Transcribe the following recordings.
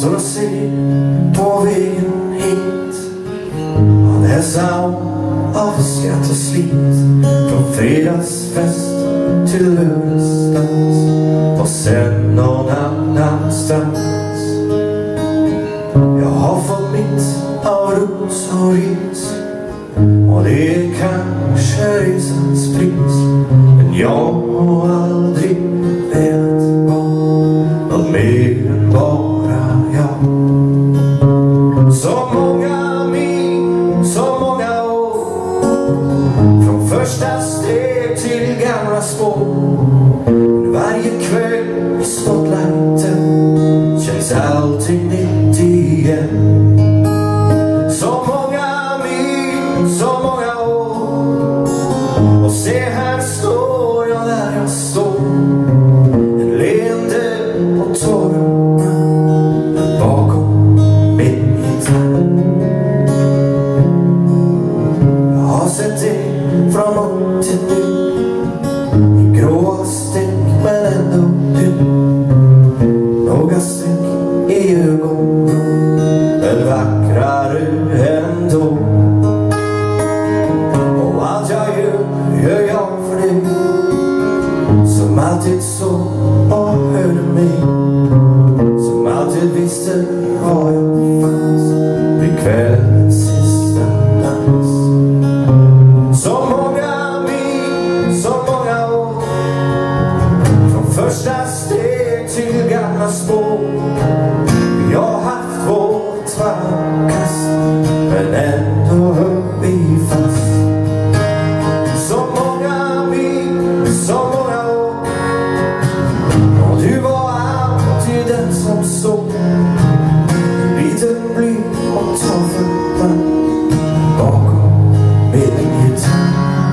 står och ser på vägen hit. Han hälsar om av skratt och slit, från fredagsfest till lördagsdans och sen någon annanstans. Jag har fått mitt av ros och ris, och det är kanske resans pris, men jag har aldrig velat vara något mer än bara jag. Så många mil, så många år, från första steg till gamla spår. Varje kväll i spotlighten känns allting nytt igen. Så många mil, så många år, och se här står jag där jag står, en leende och tårarna bakom min gitarr. Jag har sett det från morgon till nu, i gråa stänk men ändå du. Några stänk i ögonvrån, men vackrare ändå. Och allt jag gör jag för dig, som alltid så och hörde mig, som alltid visste var jag fanns vid kvällens sista dans. Så många mil, så många år, från första steg till gamla spår. Vi har haft vårt tvärkast, men ändå hör vi fast. Så många mil, så många år, och du var alltid den som såg, liten blyg och tafatt bakom min gitarr.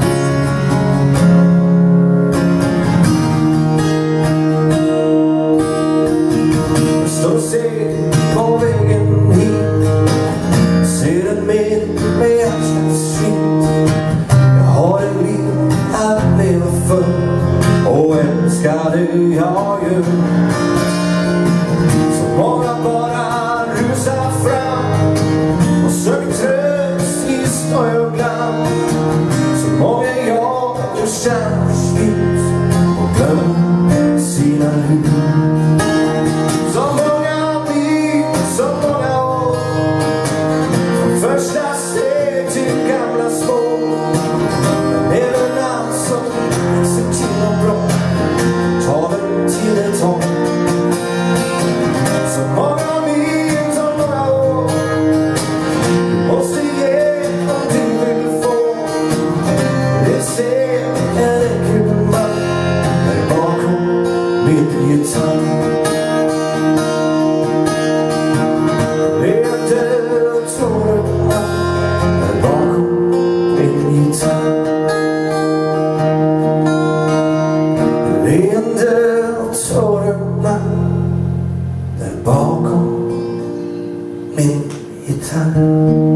Jag står och ser på vägen hit, ser den med hjärtats skit. Jag har en liv att leva för, och älskar det jag gör. Så många bara rusar fram och söker tröst i snö och glam. Så många jagar stjärnors ljus och glömmer sina liv. Så många mil, så många år, från första steg till gamla spår. Men även allt som växer till och bra, ta den till ett tag. Så många mil, så många år, du måste ge vad du vill få. Det ser en enkel man där bakom min gitarr. Leende och tårarna där bakom min gitarr. Leende och tårarna där bakom min gitarr.